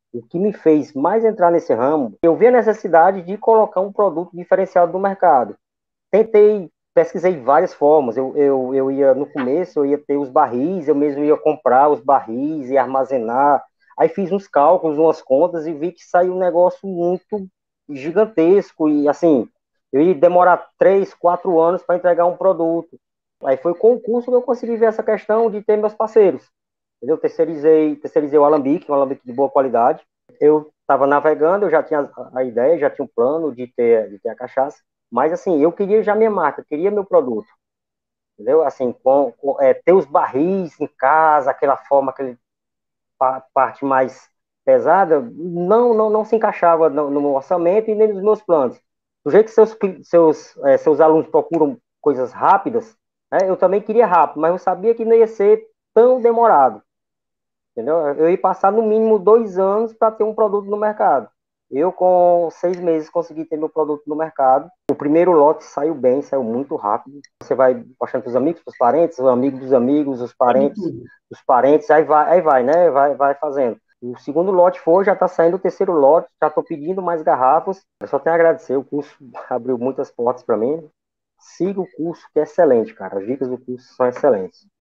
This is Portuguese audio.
O que me fez mais entrar nesse ramo, eu vi a necessidade de colocar um produto diferenciado no mercado. Tentei, pesquisei várias formas. Eu ia, no começo, eu ia ter os barris, eu mesmo ia comprar os barris e armazenar. Aí fiz uns cálculos, umas contas e vi que saiu um negócio muito gigantesco. E assim, eu ia demorar 3, 4 anos para entregar um produto. Aí foi com o curso que eu consegui ver essa questão de ter meus parceiros. Entendeu? Terceirizei o alambique, um alambique de boa qualidade. Eu estava navegando, eu já tinha a ideia, já tinha um plano de ter a cachaça, mas assim, eu queria já minha marca, queria meu produto, entendeu? Assim, ter os barris em casa, aquela forma, aquela parte mais pesada, não se encaixava no meu orçamento e nem nos meus planos. Do jeito que seus alunos procuram coisas rápidas, né, eu também queria rápido, mas eu sabia que não ia ser tão demorado. Entendeu? Eu ia passar no mínimo 2 anos para ter um produto no mercado. Eu, com 6 meses, consegui ter meu produto no mercado. O primeiro lote saiu bem, saiu muito rápido. Você vai postando para os amigos, para os parentes, os amigos dos amigos, os Pode parentes tudo. dos parentes, aí vai, né? Vai fazendo. O segundo lote foi, já está saindo o terceiro lote, já estou pedindo mais garrafas. Eu só tenho a agradecer, o curso abriu muitas portas para mim. Siga o curso, que é excelente, cara. As dicas do curso são excelentes.